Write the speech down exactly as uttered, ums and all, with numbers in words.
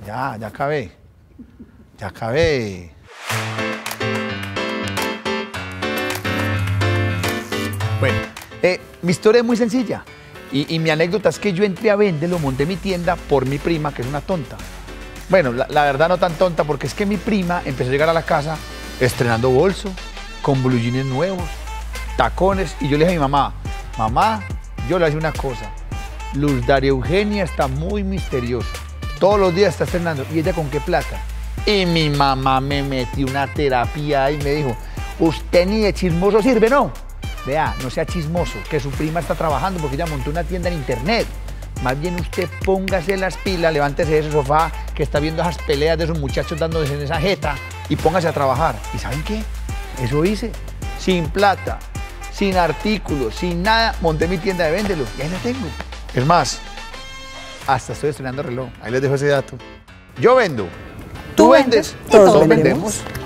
Ya, ya acabé. Ya acabé. Bueno, eh, mi historia es muy sencilla. Y, y mi anécdota es que yo entré a Véndelo, monté mi tienda por mi prima, que es una tonta. Bueno, la, la verdad no tan tonta, porque es que mi prima empezó a llegar a la casa estrenando bolso, con blue jeans nuevos, tacones, y yo le dije a mi mamá, mamá, yo le hago una cosa, Luz Daria Eugenia está muy misteriosa, todos los días está estrenando, ¿y ella con qué plata? Y mi mamá me metió una terapia y me dijo, usted ni de chismoso sirve, ¿no? Vea, no sea chismoso, que su prima está trabajando porque ella montó una tienda en internet. Más bien usted póngase las pilas, levántese de ese sofá que está viendo esas peleas de esos muchachos dándose en esa jeta y póngase a trabajar. ¿Y saben qué? Eso hice. Sin plata, sin artículos, sin nada, monté mi tienda de Véndelo y ahí la tengo. Es más, hasta estoy estrenando reloj. Ahí les dejo ese dato. Yo vendo, tú, tú vendes, todos, todos vendemos. vendemos.